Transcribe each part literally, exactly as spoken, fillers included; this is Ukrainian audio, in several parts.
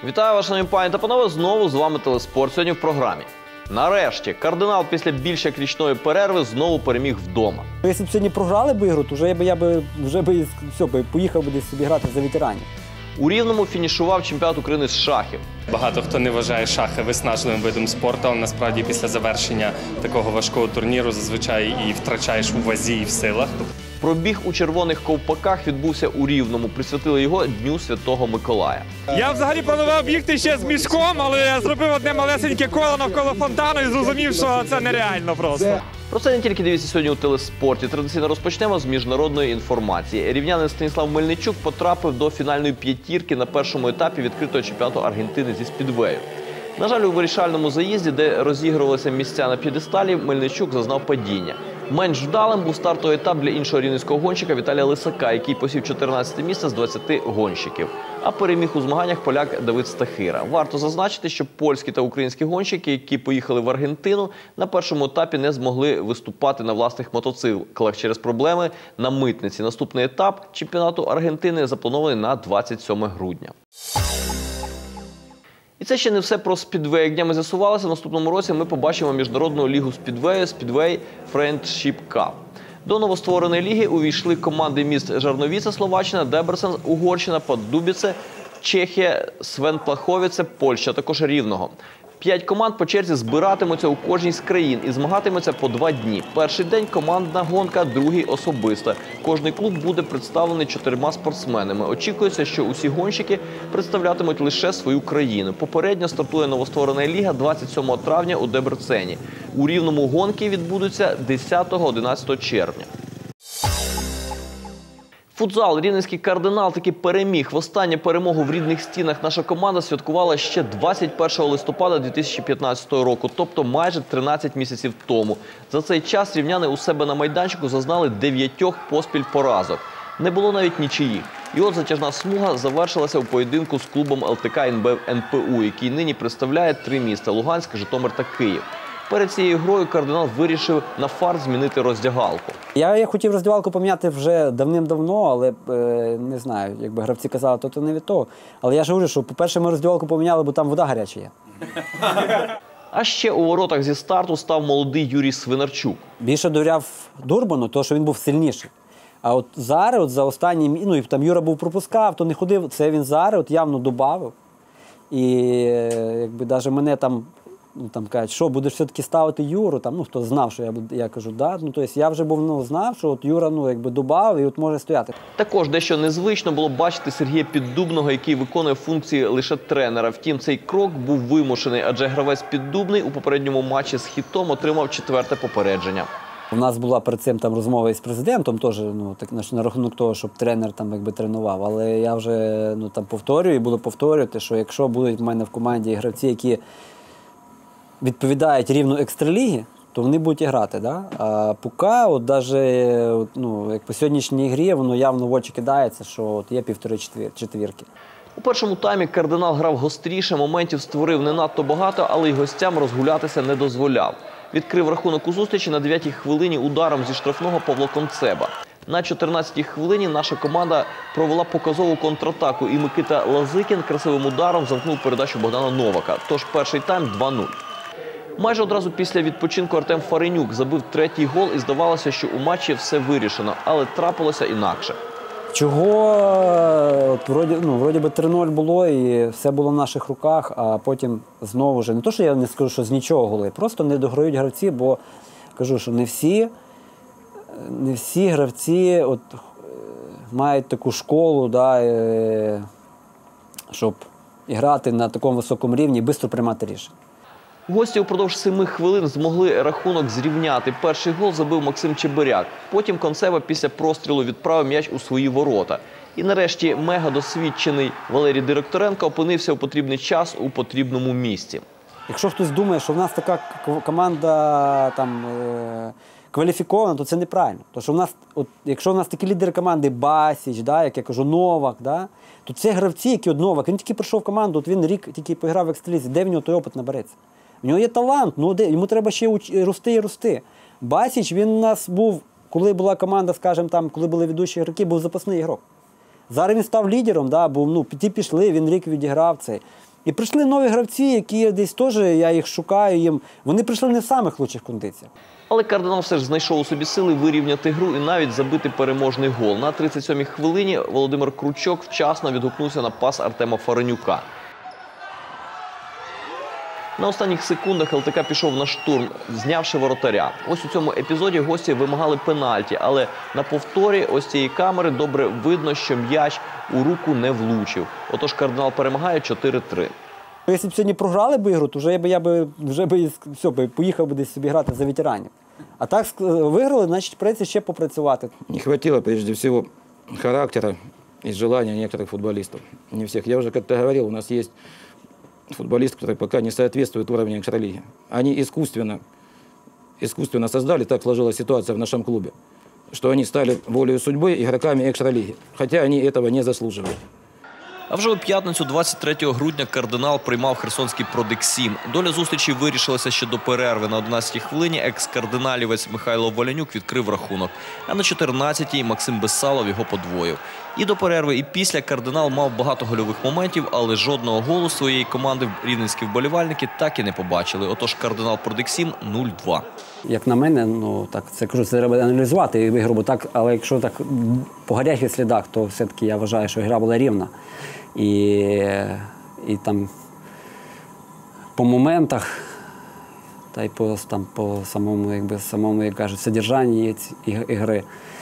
Вітаю вас, шановні пані та панове, знову з вами Телеспорт. Сьогодні в програмі. Нарешті, кардинал після більш як річної перерви знову переміг вдома. Якщо б сьогодні програли б ігру, то вже я би, я би, вже би, все, би, поїхав би десь собі грати за ветеранів. У Рівному фінішував чемпіонат України з шахів. Багато хто не вважає шахи виснажливим видом спорту, але насправді після завершення такого важкого турніру зазвичай і втрачаєш у вазі і в силах. Пробіг у червоних ковпаках відбувся у Рівному. Присвятили його Дню Святого Миколая. Я взагалі планував бігти ще з мішком, але я зробив одне малесеньке коло навколо фонтану і зрозумів, що це нереально просто. Про це не тільки дивіться сьогодні у Телеспорті. Традиційно розпочнемо з міжнародної інформації. Рівнянин Станіслав Мельничук потрапив до фінальної п'ятірки на першому етапі відкритого чемпіонату Аргентини зі спідвею. На жаль, у вирішальному заїзді, де розігрувалися місця на п'єдесталі, Мельничук зазнав падіння. Менш вдалим був стартовий етап для іншого рівненського гонщика Віталія Лисака, який посів чотирнадцяте місце з двадцяти гонщиків. А переміг у змаганнях поляк Давид Стахира. Варто зазначити, що польські та українські гонщики, які поїхали в Аргентину, на першому етапі не змогли виступати на власних мотоциклах через проблеми на митниці. Наступний етап чемпіонату Аргентини запланований на двадцять сьоме грудня. І це ще не все про спідвей. Як днями з'ясувалося, в наступному році ми побачимо міжнародну лігу спідвею Speedway Friendship Cup. До новоствореної ліги увійшли команди міст Жарновіце, Словаччина, Дебрецен, Угорщина, Поддубіце, Чехія, Свенплаховіце, Польща, також Рівного. П'ять команд по черзі збиратимуться у кожній з країн і змагатимуться по два дні. Перший день – командна гонка, другий – особиста. Кожний клуб буде представлений чотирма спортсменами. Очікується, що усі гонщики представлятимуть лише свою країну. Попередньо стартує новостворена ліга двадцять сьомого травня у Дебрецені. У Рівному гонки відбудуться десятого-одинадцятого червня. Футзал. Рівненський кардинал таки переміг. Востаннє перемогу в рідних стінах наша команда святкувала ще двадцять першого листопада дві тисячі п'ятнадцятого року, тобто майже тринадцять місяців тому. За цей час рівняни у себе на майданчику зазнали дев'ятьох поспіль поразок. Не було навіть нічиїх. І от затяжна смуга завершилася у поєдинку з клубом ел те ка ен бе ен пе у, який нині представляє три міста – Луганськ, Житомир та Київ. Перед цією грою кардинал вирішив на фарт змінити роздягалку. Я, я хотів роздягалку поміняти вже давним-давно, але е, не знаю, якби гравці казали, то, то не від того. Але я ж говорю, що по-перше, ми роздягалку поміняли, бо там вода гаряча є. А ще у воротах зі старту став молодий Юрій Свинарчук. Більше довіряв Дурбану, тому що він був сильніший. А от зараз, от за останні, ну і там Юра був пропускав, то не ходив, це він зараз от явно додав. І якби навіть мене там, ну, там кажуть, що будеш все-таки ставити Юру, там, ну, хто знав, що я, я кажу, да, ну, тобто я вже був, ну, знав, що от Юра, ну, якби добав і от може стояти. Також дещо незвично було бачити Сергія Піддубного, який виконує функції лише тренера. Втім, цей крок був вимушений, адже гравець Піддубний у попередньому матчі з Хітом отримав четверте попередження. У нас була перед цим там розмова із президентом, теж, ну, так, на рахунок того, щоб тренер там якби тренував. Але я вже, ну, там повторюю і буду повторювати, що якщо будуть в мене в команді гравці, які відповідають рівну екстраліги, то вони будуть і грати. Да? А поки, от навіть, ну, як по сьогоднішній грі, воно явно в очі кидається, що от є півтори четвірки. У першому таймі кардинал грав гостріше, моментів створив не надто багато, але й гостям розгулятися не дозволяв. Відкрив рахунок у зустрічі на дев'ятій хвилині ударом зі штрафного Павло Концеба. На чотирнадцятій хвилині наша команда провела показову контратаку, і Микита Лазикін красивим ударом замкнув передачу Богдана Новака. Тож перший тайм два нуль. Майже одразу після відпочинку Артем Фаренюк забив третій гол і здавалося, що у матчі все вирішено, але трапилося інакше. Чого, от, вроді, ну, вроді би три нуль було і все було в наших руках, а потім знову ж, не то, що я не скажу, що з нічого голи, просто не дограють гравці, бо кажу, що не всі, не всі гравці от, мають таку школу, да, е, щоб грати на такому високому рівні і швидко приймати рішення. Гості упродовж семи хвилин змогли рахунок зрівняти. Перший гол забив Максим Чебиряк. Потім Концеба після прострілу відправив м'яч у свої ворота. І нарешті мегадосвідчений Валерій Директоренко опинився у потрібний час у потрібному місці. Якщо хтось думає, що в нас така команда там, е кваліфікована, то це неправильно. Тому що в нас, от, якщо в нас такі лідери команди Басіч, да, як я кажу, Новак, да, то це гравці, які от Новак, він тільки прийшов в команду, от він рік тільки поіграв в екстралізі, де в нього той опит набереться? В нього є талант, ну, де, йому треба ще уч... рости і рости. Басіч, він у нас був, коли була команда, скажімо, там, коли були ведучі ігроки, був запасний ігрок. Зараз він став лідером, да, був, ну, ті пішли, він рік відіграв цей. І прийшли нові гравці, які десь теж, я їх шукаю їм, вони прийшли не в самих лучших кондиціях. Але кардинал все ж знайшов у собі сили вирівняти гру і навіть забити переможний гол. На тридцять сьомій хвилині Володимир Кручок вчасно відгукнувся на пас Артема Фаренюка. На останніх секундах ел те ка пішов на штурм, знявши воротаря. Ось у цьому епізоді гості вимагали пенальті, але на повторі ось цієї камери добре видно, що м'яч у руку не влучив. Отож кардинал перемагає чотири три. Якщо б сьогодні програли б ігру, то вже я би, я би, вже би, все, би поїхав би десь собі грати за ветеранів. А так виграли, значить прийдеться ще попрацювати. Не хватило, прежде всего, характера и желания некоторых футболистов. Не всех. Я уже как-то говорил, у нас есть футболисты, которые пока не соответствуют уровню экстралиги. Они искусственно, искусственно создали, так сложилась ситуация в нашем клубе, что они стали волею судьбы игроками экстралиги, хотя они этого не заслуживают. А вже у п'ятницю, двадцять третього грудня, кардинал приймав херсонський Продексім. Доля зустрічі вирішилася ще до перерви. На одинадцятій хвилині екс-кардиналівець Михайло Волянюк відкрив рахунок. А на чотирнадцятій Максим Безсалов його подвоїв. І до перерви, і після кардинал мав багато гольових моментів, але жодного голу своєї команди рівненські вболівальники так і не побачили. Отож кардинал Продексім нуль два. Як на мене, ну так це кажу, це треба аналізувати ігру, бо так, але якщо так по гарячих слідах, то все-таки я вважаю, що гра була рівна. І, і там по моментах, та й по, там, по самому, якби, самому, як кажуть, содержанні ігри.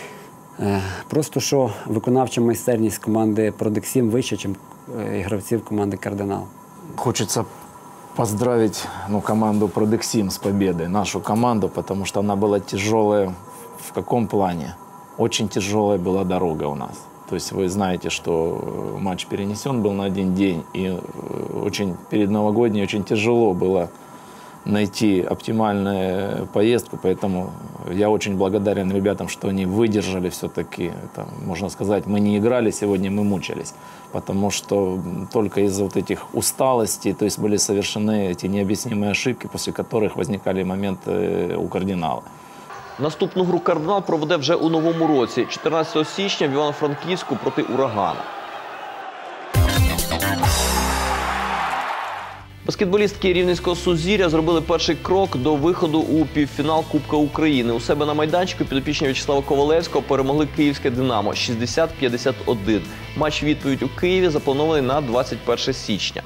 Просто що виконавча майстерність команди Продексім вища, ніж гравців команди Кардинал. Хочется поздравить ну, команду Продексим с победой, нашу команду, потому что она была тяжелая. В каком плане? Очень тяжелая была дорога у нас. То есть вы знаете, что матч перенесен был на один день, и очень перед новогодней очень тяжело было найти оптимальную поездку, поэтому я очень благодарен ребятам, что они выдержали все-таки. Это, можно сказать, мы не играли сегодня, мы мучились, потому что только из-за вот этих усталостей, то есть были совершены эти необъяснимые ошибки, после которых возникали моменты у кардинала. Наступну гру кардинал проведе вже у новому році, чотирнадцятого січня в Івано-Франківську проти «Урагана». Баскетболістки Рівненського «Сузір'я» зробили перший крок до виходу у півфінал Кубка України. У себе на майданчику підопічні В'ячеслава Ковалевського перемогли київське «Динамо» шістдесят п'ятдесят один. Матч-відповідь у Києві запланований на двадцять перше січня.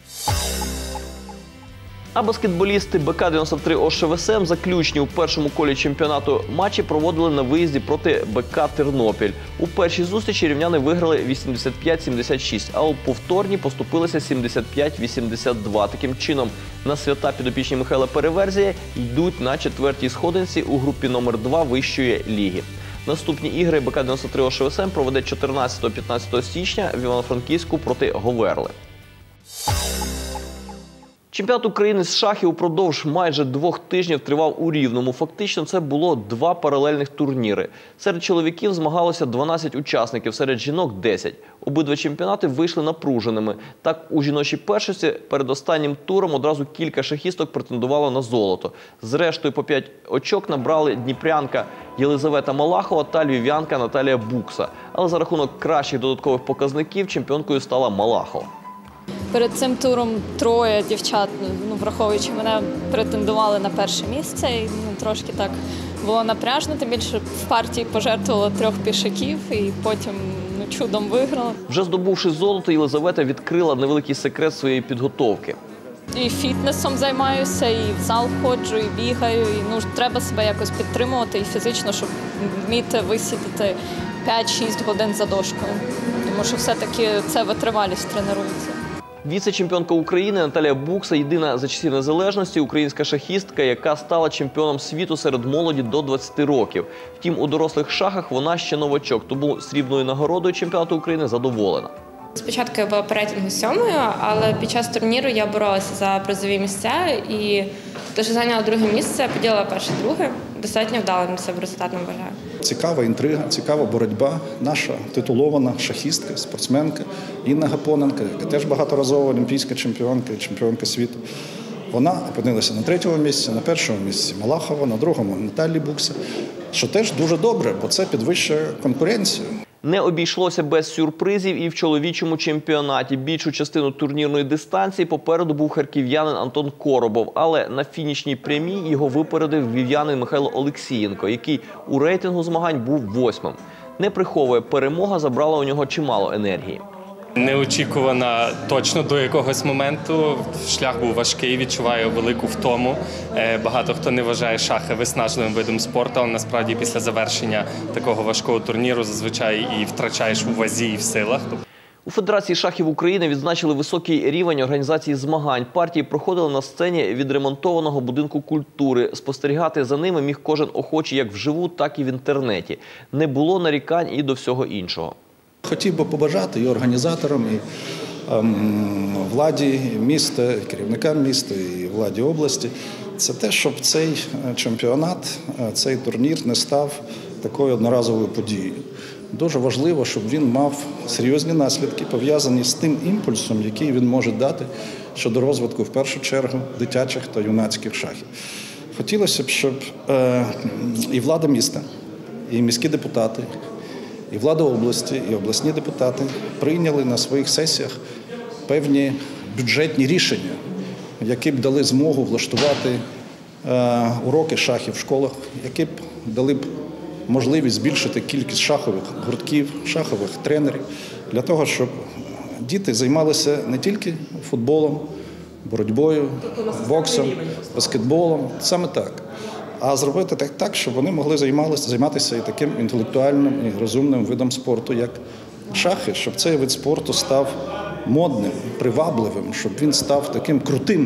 А баскетболісти Бе Ка дев'яносто три О Ш В С М заключні у першому колі чемпіонату матчі проводили на виїзді проти Бе Ка Тернопіль. У першій зустрічі рівняни виграли вісімдесят п'ять сімдесят шість, а у повторній поступилися сімдесят п'ять вісімдесят два. Таким чином, на свята підопічні Михайла Переверзія йдуть на четвертій сходинці у групі номер два вищої ліги. Наступні ігри Бе Ка дев'яносто три О Ш В С М проведе чотирнадцятого-п'ятнадцятого січня в Івано-Франківську проти Говерли. Чемпіонат України з шахів упродовж майже двох тижнів тривав у Рівному. Фактично, це було два паралельних турніри. Серед чоловіків змагалося дванадцять учасників, серед жінок – десять. Обидва чемпіонати вийшли напруженими. Так, у жіночій першості перед останнім туром одразу кілька шахісток претендувало на золото. Зрештою, по п'ять очок набрали дніпрянка Єлизавета Малахова та львів'янка Наталія Букса. Але за рахунок кращих додаткових показників чемпіонкою стала Малахова. Перед цим туром троє дівчат, ну, враховуючи мене, претендували на перше місце. І, ну, трошки так було напряжно, тим більше в партії пожертвувала трьох пішаків і потім ну, чудом виграла. Вже здобувши золото, Єлизавета відкрила невеликий секрет своєї підготовки. І фітнесом займаюся, і в зал ходжу, і бігаю. І, ну, треба себе якось підтримувати і фізично, щоб вміти висидіти п'ять-шість годин за дошкою. Тому що все-таки це витривалість тренується. Віце-чемпіонка України Наталія Букса – єдина за часів незалежності українська шахістка, яка стала чемпіоном світу серед молоді до двадцяти років. Втім, у дорослих шахах вона ще новачок, тому срібною нагородою чемпіонату України задоволена. Спочатку я була по рейтингу сьомою, але під час турніру я боролася за призові місця і те, що зайняла друге місце, поділила перше-друге. Достатньо вдалим для себе результатом вважаю. Цікава інтрига, цікава боротьба. Наша титулована шахістка, спортсменка Інна Гапоненко, яка теж багаторазова олімпійська чемпіонка, чемпіонка світу. Вона опинилася на третьому місці, на першому місці Малахова, на другому Наталії Букса, що теж дуже добре, бо це підвищує конкуренцію. Не обійшлося без сюрпризів і в чоловічому чемпіонаті. Більшу частину турнірної дистанції попереду був харків'янин Антон Коробов. Але на фінішній прямій його випередив львів'янин Михайло Олексієнко, який у рейтингу змагань був восьмим. Не приховує, перемога забрала у нього чимало енергії. Неочікувана точно до якогось моменту. Шлях був важкий, відчуваю велику втому. Багато хто не вважає шахи виснажливим видом спорту, але насправді після завершення такого важкого турніру зазвичай і втрачаєш у вазі і в силах. У Федерації шахів України відзначили високий рівень організації змагань. Партії проходили на сцені відремонтованого будинку культури. Спостерігати за ними міг кожен охочий як вживу, так і в інтернеті. Не було нарікань і до всього іншого. Хотів би побажати і організаторам, і ем, владі міста, і керівникам міста, і владі області. Це те, щоб цей чемпіонат, цей турнір не став такою одноразовою подією. Дуже важливо, щоб він мав серйозні наслідки, пов'язані з тим імпульсом, який він може дати щодо розвитку, в першу чергу, дитячих та юнацьких шахів. Хотілося б, щоб е, і влада міста, і міські депутати, і влада області, і обласні депутати прийняли на своїх сесіях певні бюджетні рішення, які б дали змогу влаштувати е, уроки шахів в школах, які б дали б можливість збільшити кількість шахових гуртків, шахових тренерів, для того, щоб діти займалися не тільки футболом, боротьбою, боксом, баскетболом, саме так. А зробити так, так, щоб вони могли займатися, займатися і таким інтелектуальним і розумним видом спорту, як шахи, щоб цей вид спорту став модним, привабливим, щоб він став таким крутим.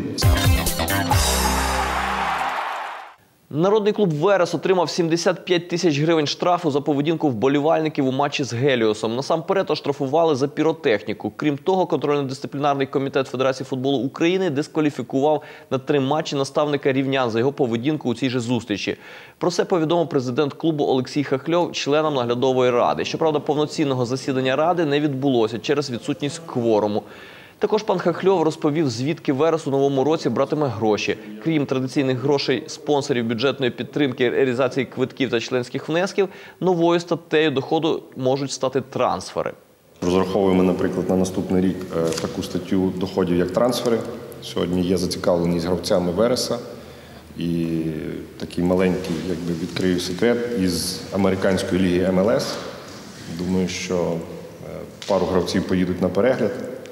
Народний клуб «Верес» отримав сімдесят п'ять тисяч гривень штрафу за поведінку вболівальників у матчі з «Геліосом». Насамперед оштрафували за піротехніку. Крім того, контрольно-дисциплінарний комітет Федерації футболу України дискваліфікував на три матчі наставника рівнян за його поведінку у цій же зустрічі. Про це повідомив президент клубу Олексій Хахльов членам наглядової ради. Щоправда, повноцінного засідання ради не відбулося через відсутність кворуму. Також пан Хахльов розповів, звідки «Верес» у новому році братиме гроші. Крім традиційних грошей спонсорів бюджетної підтримки, реалізації квитків та членських внесків, новою статтею доходу можуть стати трансфери. Розраховуємо, наприклад, на наступний рік таку статтю доходів, як трансфери. Сьогодні є зацікавленість гравцями «Вереса». І такий маленький, якби відкрию секрет, із американської ліги ем ел ес. Думаю, що пару гравців поїдуть на перегляд.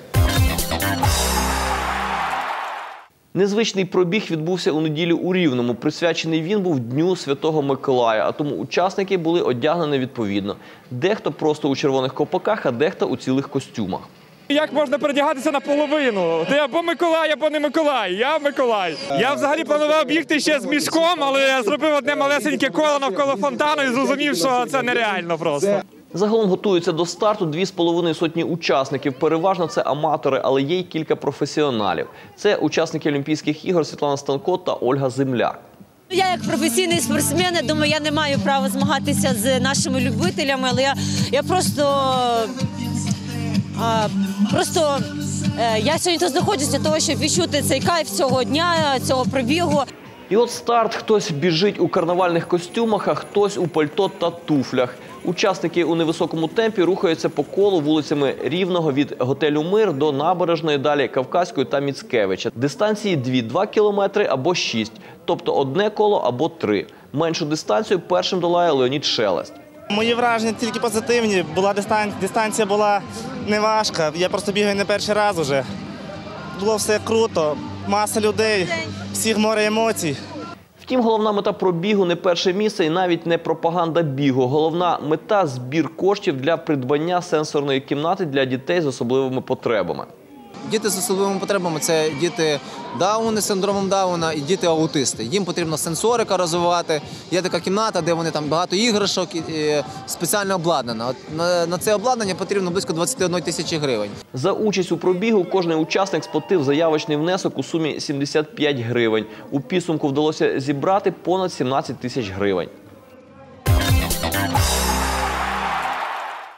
Незвичний пробіг відбувся у неділю у Рівному. Присвячений він був Дню Святого Миколая, а тому учасники були одягнені відповідно. Дехто просто у червоних ковпаках, а дехто у цілих костюмах. Як можна передягатися наполовину? Ти або Миколай, або не Миколай. Я Миколай. Я взагалі планував бігти ще з мішком, але я зробив одне малесеньке коло навколо фонтану і зрозумів, що це нереально просто. Загалом готуються до старту дві з половиною сотні учасників. Переважно це аматори, але є й кілька професіоналів. Це учасники Олімпійських ігор Світлана Станко та Ольга Земляк. Я як професійний спортсмен, я думаю, я не маю права змагатися з нашими любителями, але я, я просто, а, просто е, я сьогодні тут знаходжуся для того, щоб відчути цей кайф цього дня, цього пробігу. І от старт. Хтось біжить у карнавальних костюмах, а хтось у пальто та туфлях. Учасники у невисокому темпі рухаються по колу вулицями Рівного від готелю «Мир» до Набережної, далі Кавказької та Міцкевича. Дистанції дві – два кілометри або шість, тобто одне коло або три. Меншу дистанцію першим долає Леонід Шелест. Мої враження тільки позитивні. Була дистанція, дистанція була не важка, я просто бігаю не перший раз уже. Було все круто, маса людей, всіх море емоцій. Втім, головна мета пробігу не перше місце і навіть не пропаганда бігу. Головна мета – збір коштів для придбання сенсорної кімнати для дітей з особливими потребами. Діти з особливими потребами – це діти Дауни з синдромом Дауна і діти-аутисти. Їм потрібно сенсорика розвивати. Є така кімната, де вони там багато іграшок, і спеціально обладнана. От на, на це обладнання потрібно близько двадцять одна тисяча гривень. За участь у пробігу кожен учасник сплатив заявочний внесок у сумі сімдесят п'ять гривень. У підсумку вдалося зібрати понад сімнадцять тисяч гривень.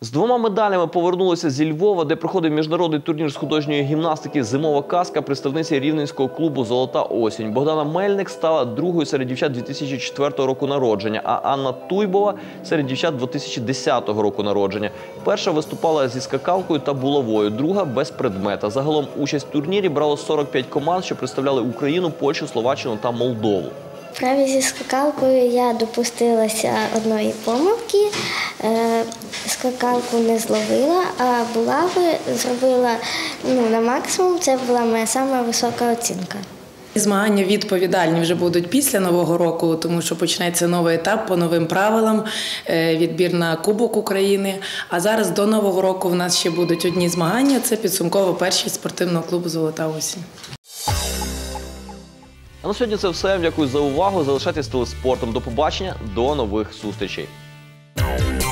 З двома медалями повернулися зі Львова, де проходив міжнародний турнір з художньої гімнастики «Зимова казка» представниці рівненського клубу «Золота осінь». Богдана Мельник стала другою серед дівчат дві тисячі четвертого року народження, а Анна Туйбова – серед дівчат дві тисячі десятого року народження. Перша виступала зі скакалкою та булавою, друга – без предмета. Загалом участь в турнірі брало сорок п'ять команд, що представляли Україну, Польщу, Словаччину та Молдову. Вправі зі скакалкою я допустилася одної помилки. Скакалку не зловила, а булави зробила ну, на максимум. Це була моя сама висока оцінка. Змагання відповідальні вже будуть після Нового року, тому що почнеться новий етап по новим правилам, відбір на Кубок України. А зараз до Нового року в нас ще будуть одні змагання. Це підсумково першість спортивного клубу «Золота осінь». А на сьогодні це все. Дякую за увагу. Залишайтесь з телеспортом. До побачення, до нових зустрічей.